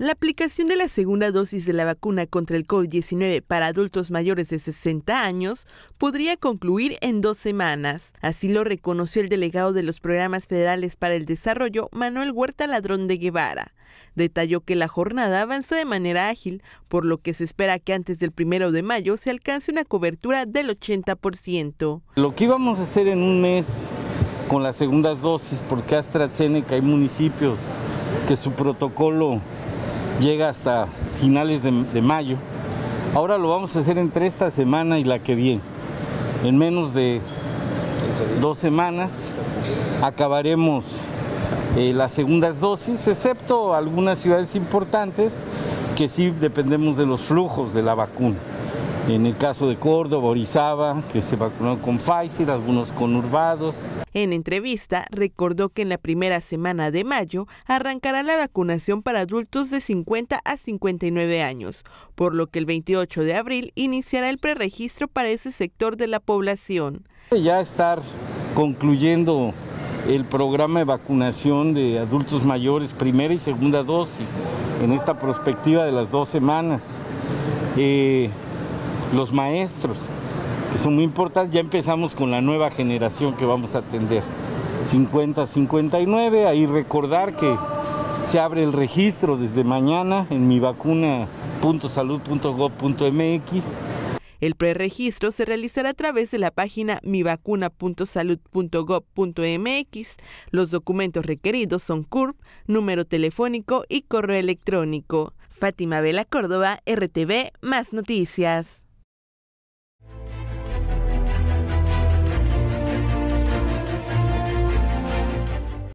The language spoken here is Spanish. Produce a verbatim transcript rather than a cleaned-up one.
La aplicación de la segunda dosis de la vacuna contra el COVID diecinueve para adultos mayores de sesenta años podría concluir en dos semanas. Así lo reconoció el delegado de los programas federales para el desarrollo, Manuel Huerta Ladrón de Guevara. Detalló que la jornada avanza de manera ágil, por lo que se espera que antes del primero de mayo se alcance una cobertura del ochenta por ciento. Lo que íbamos a hacer en un mes con las segundas dosis, porque AstraZeneca hay municipios que su protocolo llega hasta finales de, de mayo. Ahora lo vamos a hacer entre esta semana y la que viene. En menos de dos semanas acabaremos eh, las segundas dosis, excepto algunas ciudades importantes que sí dependemos de los flujos de la vacuna. En el caso de Córdoba, Orizaba, que se vacunaron con Pfizer, algunos con Urbados. En entrevista, recordó que en la primera semana de mayo arrancará la vacunación para adultos de cincuenta a cincuenta y nueve años, por lo que el veintiocho de abril iniciará el preregistro para ese sector de la población. Ya estar concluyendo el programa de vacunación de adultos mayores, primera y segunda dosis, en esta perspectiva de las dos semanas. Eh, los maestros, que son muy importantes, ya empezamos con la nueva generación que vamos a atender, cincuenta a cincuenta y nueve, ahí recordar que se abre el registro desde mañana en mivacuna punto salud punto gob punto mx. El preregistro se realizará a través de la página mivacuna punto salud punto gob punto mx. Los documentos requeridos son C U R P, número telefónico y correo electrónico. Fátima Vela Córdoba, R T V, Más Noticias.